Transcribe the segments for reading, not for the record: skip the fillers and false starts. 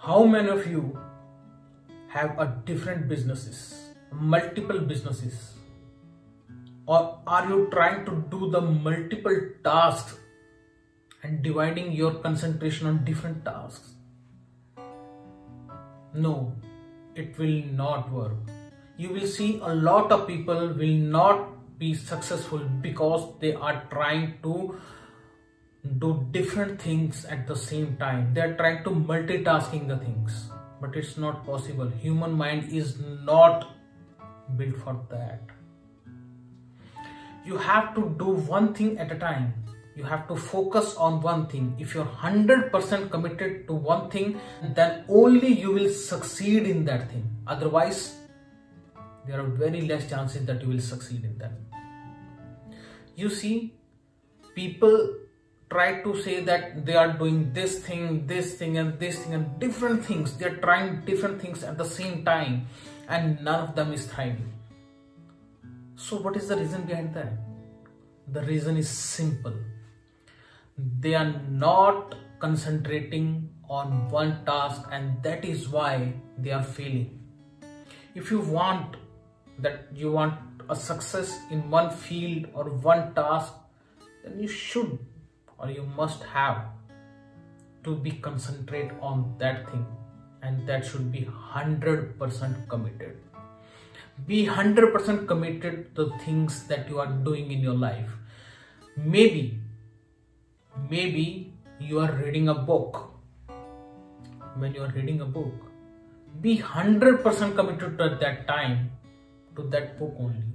How many of you have a different businesses, multiple businesses, or are you trying to do the multiple tasks and dividing your concentration on different tasks? No, it will not work. You will see a lot of people will not be successful because they are trying to do different things at the same time. They are trying to multitasking the things, but it's not possible. Human mind is not built for that. You have to do one thing at a time. You have to focus on one thing. If you're 100% committed to one thing, then only you will succeed in that thing. Otherwise, there are very less chances that you will succeed in that. You see, people try to say that they are doing this thing and this thing and different things. They are trying different things at the same time and none of them is thriving. So what is the reason behind that? The reason is simple. They are not concentrating on one task, and that is why they are failing. If you want a success in one field or one task, then you should or you must have to be concentrate on that thing, and that should be 100% committed. Be 100% committed to things that you are doing in your life. Maybe you are reading a book. When you are reading a book, be 100% committed to that time to that book only.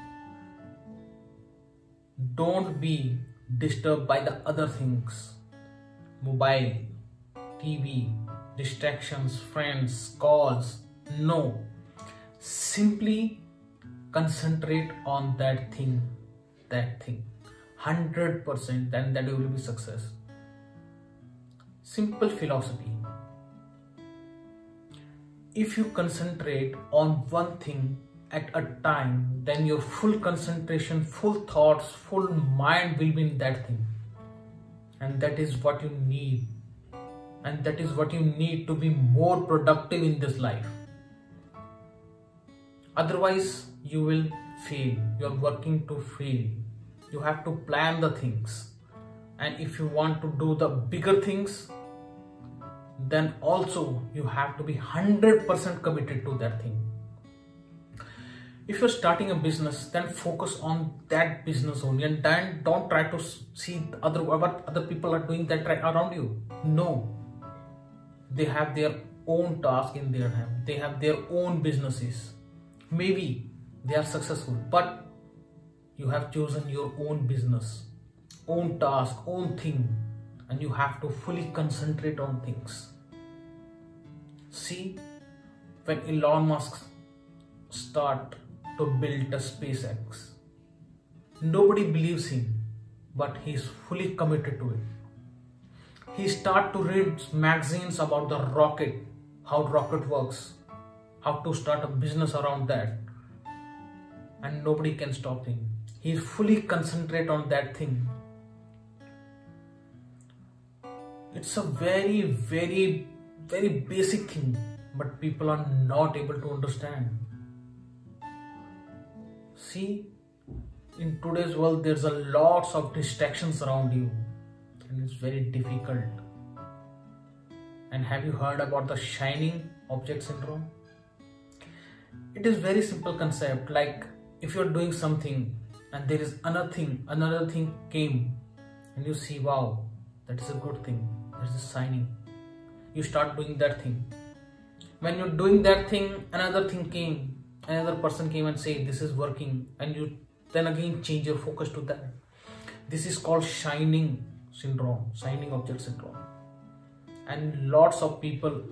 Don't be disturbed by the other things, mobile, TV, distractions, friends, calls. No, simply concentrate on that thing, 100%, and that will be success. Simple philosophy. If you concentrate on one thing at a time, then your full concentration, full thoughts, full mind will be in that thing. And that is what you need. And that is what you need to be more productive in this life. Otherwise, you will fail. You are working to fail. You have to plan the things. And if you want to do the bigger things, then also you have to be 100% committed to that thing. If you're starting a business, then focus on that business only, and then don't try to see what other people are doing that right around you. No, they have their own task in their hand. They have their own businesses. Maybe they are successful, but you have chosen your own business, own task, own thing, and you have to fully concentrate on things. See, when Elon Musk start to build a SpaceX, nobody believes him, but he is fully committed to it. He start to read magazines about the rocket, how rocket works, how to start a business around that, and nobody can stop him. He is fully concentrate on that thing. It's a very, very, very basic thing, but people are not able to understand. See, in today's world, there's a lots of distractions around you, and it's very difficult. And have you heard about the shining object syndrome? It is very simple concept. Like if you're doing something and there is another thing came, and you see, wow, that is a good thing. That is shining. You start doing that thing. When you're doing that thing, another thing came. Another person came and said this is working, and you then again change your focus to that. This is called shining syndrome, shining object syndrome. And lots of people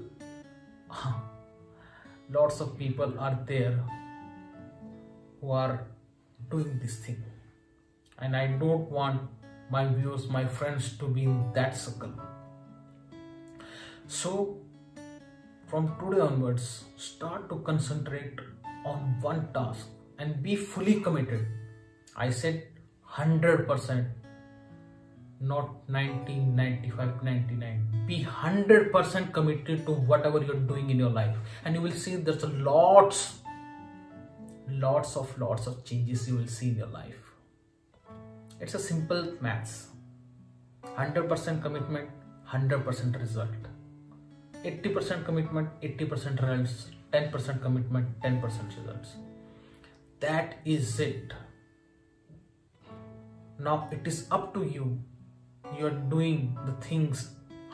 are there who are doing this thing, and I don't want my viewers, my friends to be in that circle. So from today onwards, start to concentrate on one task and be fully committed. I said 100%, not 90, 95, 99. Be 100% 100% committed to whatever you're doing in your life, and you will see there's a lots of changes you will see in your life. It's a simple maths. 100% commitment, 100% result. 80% commitment, 80% results. 10% commitment, 10% results. That is it. Now it is up to you. You are doing the things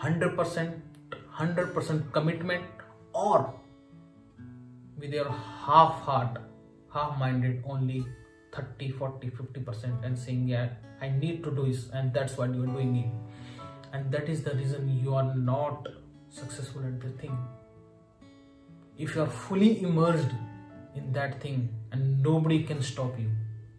100% commitment, or with your half heart, half minded, only 30, 40, 50%, and saying, yeah, I need to do this, and that's what you are doing it. And that is the reason you are not successful at the thing. If you are fully immersed in that thing, and nobody can stop you.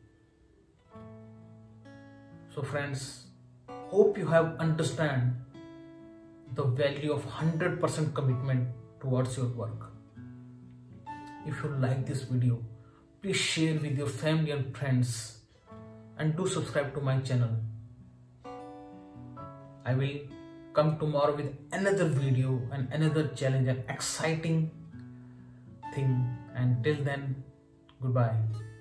So friends, hope you have understand the value of 100% commitment towards your work. If you like this video, please share with your family and friends, and do subscribe to my channel. I will come tomorrow with another video and another challenge and exciting thing. And till then, goodbye.